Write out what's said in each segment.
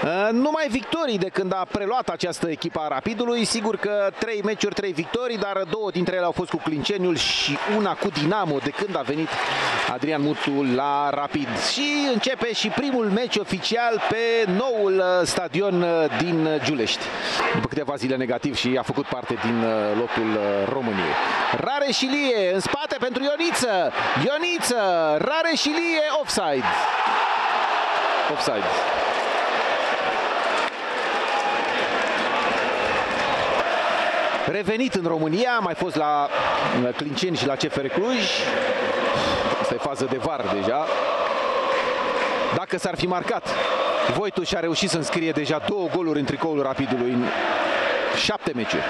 Numai victorii de când a preluat această echipă a Rapidului. Sigur că 3 meciuri, 3 victorii, dar 2 dintre ele au fost cu Clinceniul și una cu Dinamo de când a venit Adrian Mutu la Rapid. Și începe și primul meci oficial pe noul stadion din Giulești. După câteva zile negativ și a făcut parte din lotul României. Rareșilie în spate pentru Ioniță. Ioniță, Rareșilie, offside. Offside. Revenit în România, a mai fost la Clinceni și la CFR Cluj. Asta e fază de VAR deja. Dacă s-ar fi marcat, Voitu și-a reușit să înscrie deja 2 goluri în tricoul Rapidului în 7 meciuri.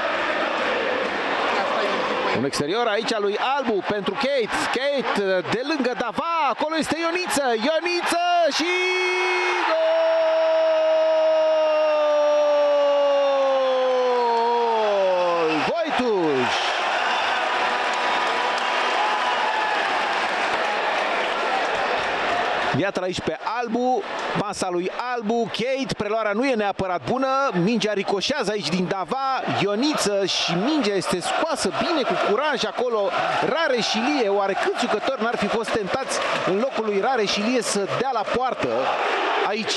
Un exterior aici a lui Albu pentru Kate. Kate de lângă Dava, acolo este Ioniță. Ioniță și gol! Voituș! Iată-l aici pe Albu, pasa lui Albu, Kate, preluarea nu e neapărat bună, mingea ricoșează aici din Dava, Ioniță și mingea este scoasă bine cu curaj acolo, Rareșilie, oare câți jucători n-ar fi fost tentați în locul lui Rareșilie să dea la poartă aici?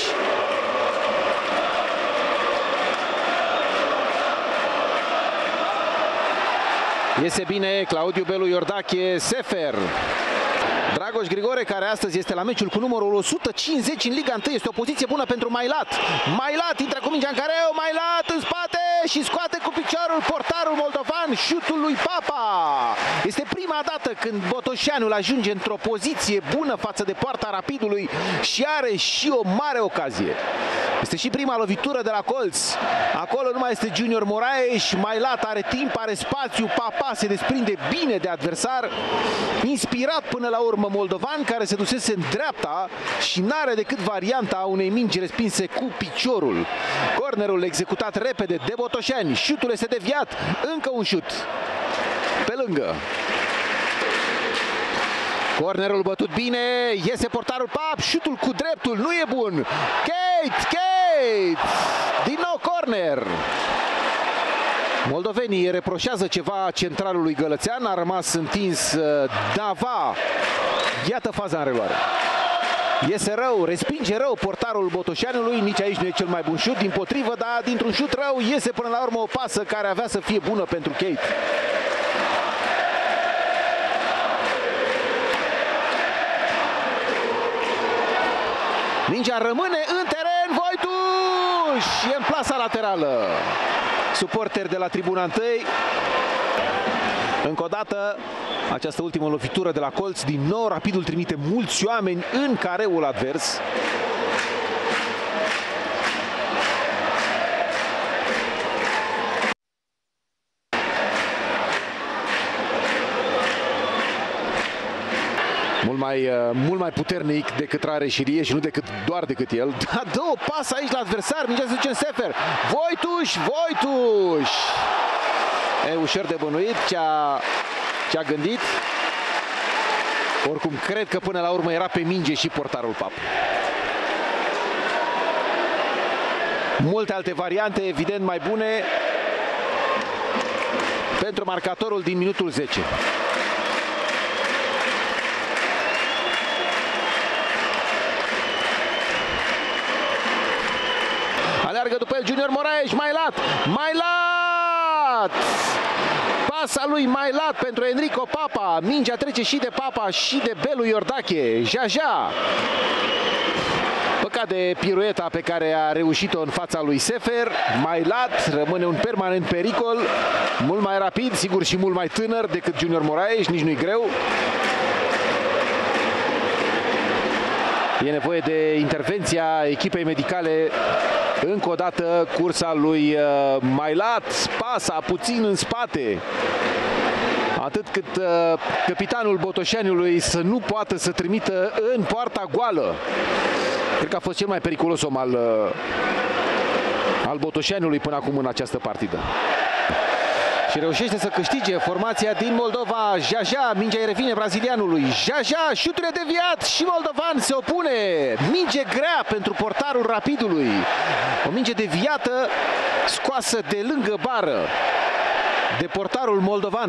Iese bine Claudiu Belu Iordache, Sefer. Dragoș Grigore, care astăzi este la meciul cu numărul 150 în Liga 1, este o poziție bună pentru Mailat. Mailat intră cu mingea în careu, Mailat în spate și scoate cu piciorul portarul moldovan, șutul lui Papa. Este prima dată când Botoșeanul ajunge într-o poziție bună față de poarta Rapidului și are și o mare ocazie. Este și prima lovitură de la colț. Acolo nu mai este Junior Moraes, Mailat are timp, are spațiu, Papa se desprinde bine de adversar. Inspirat până la urmă moldovan, care se dusese în dreapta și n-are decât varianta unei mingi respinse cu piciorul. Cornerul executat repede de Botoșani, șutul este deviat, încă un șut pe lângă. Cornerul bătut bine, iese portarul Pap, șutul cu dreptul, nu e bun. Kate, din nou corner. Moldovenii reproșează ceva centralului gălățean, a rămas întins Dava. Iată faza în reluare. Iese rău, respinge rău portarul Botoșanului, nici aici nu e cel mai bun șut, dimpotrivă, dar dintr-un șut rău iese până la urmă o pasă care avea să fie bună pentru Kate. Mingea rămâne în teren, Voituș e în plasa laterală. Suporteri de la tribuna 1. Încă o dată, această ultimă lovitură de la colț, din nou Rapidul trimite mulți oameni în careul advers. Mult mai puternic decât Rareșilie și nu doar decât el. Da, dă o pasă aici la adversar, mingea se duce în Sefer. Voituș! E ușor de bănuit ce a gândit. Oricum, cred că până la urmă era pe minge și portarul Pap. Multe alte variante, evident, mai bune pentru marcatorul din minutul 10. Aleargă după el Junior Moraes, Mailat! Pasa lui Mailat pentru Enrico Papa. Mingea trece și de Papa și de Belu Iordache. Jaja. Păcat de pirueta pe care a reușit-o în fața lui Sefer. Mailat rămâne un permanent pericol. Mult mai rapid, sigur, și mult mai tânăr decât Junior Moraes, nici nu-i greu. E nevoie de intervenția echipei medicale. Încă o dată cursa lui Mailat, pasa puțin în spate. Atât cât capitanul Botoșaniului să nu poată să trimită în poarta goală. Cred că a fost cel mai periculos om al Botoșaniului până acum în această partidă. Și reușește să câștige formația din Moldova. Jaja, mingea îi revine brazilianului. Jaja, șutul e deviat și moldovan se opune. Minge grea pentru portarul Rapidului. O minge deviată, scoasă de lângă bară de portarul moldovan.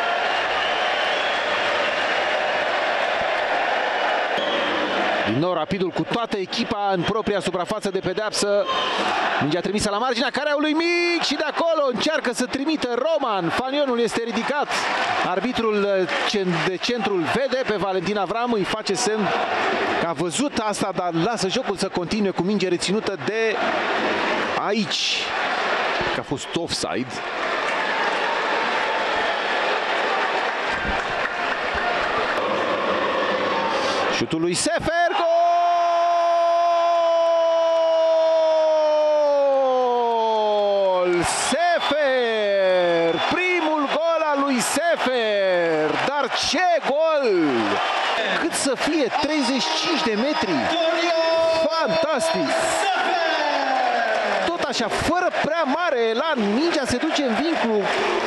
Din nou Rapidul cu toată echipa în propria suprafață de pedeapsă. Mingea trimisă la marginea careului mic și de acolo încearcă să trimită Roman. Fanionul este ridicat. Arbitrul de centrul vede pe Valentin Avram, îi face semn că a văzut asta, dar lasă jocul să continue cu minge reținută de aici. Că a fost offside. Șutul lui Sefer, gol! Sefer! Primul gol al lui Sefer! Dar ce gol! Cât să fie, 35 de metri! Fantastic! Tot așa, fără prea mare elan, mingea se duce în vincul.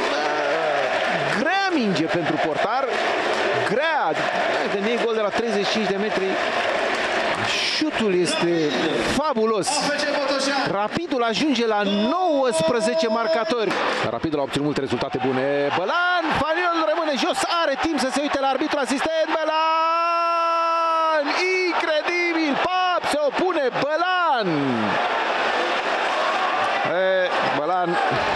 Grea minge pentru portar. Grea, când iei gol de la 35 de metri, șutul este fabulos. Rapidul ajunge la 19 marcatori. Rapidul a obținut multe rezultate bune. Bălan, Fanion rămâne jos, are timp să se uite la arbitru asistent. Bălan, incredibil, pap, se opune Bălan. Bălan.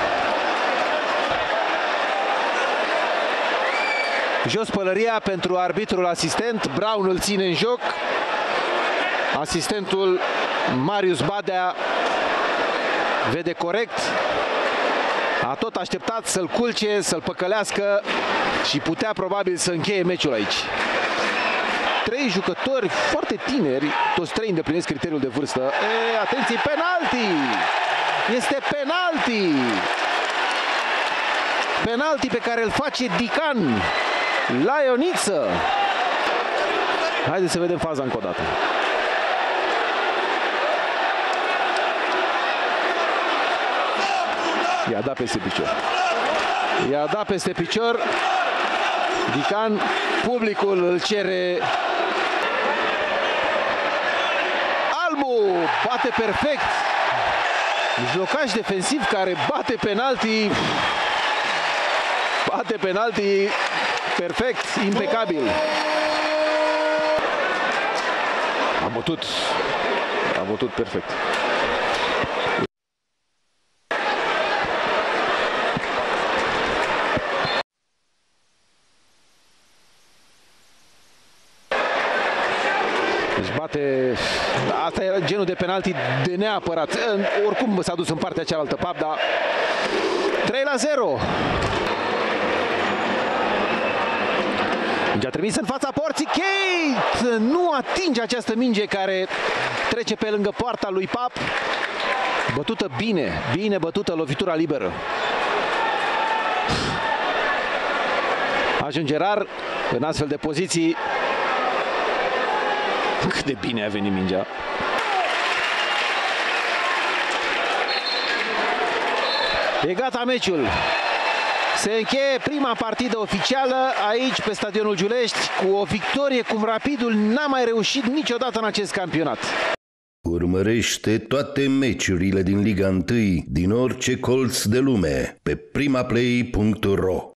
Jos pălăria pentru arbitrul asistent. Brown îl ține în joc. Asistentul Marius Badea vede corect. A tot așteptat să-l culce, să-l păcălească și putea probabil să încheie meciul aici. 3 jucători foarte tineri, toți 3 îndeplinesc criteriul de vârstă. Atenție, penalti! Este penalti! Penalti pe care îl face Dican la Ioniță. Haideți să vedem faza încă o dată. I-a dat peste picior. I-a dat peste picior. Dican, publicul îl cere. Albu bate perfect. Mijlocaș defensiv care bate penalti. Bate penalti perfect, impecabil. A bătut perfect. Deci bate. Asta era genul de penalti de neapărat. Oricum s-a dus în partea cealaltă Pap, dar 3-0. Mingea trimisă în fața porții. Kate nu atinge această minge care trece pe lângă poarta lui Pap. Bătută bine, bine bătută, lovitura liberă. Ajunge rar în astfel de poziții. Cât de bine a venit mingea. E gata meciul. Se încheie prima partidă oficială aici pe stadionul Giulești cu o victorie cum Rapidul n-a mai reușit niciodată în acest campionat. Urmărește toate meciurile din Liga 1 din orice colț de lume pe primaplay.ro.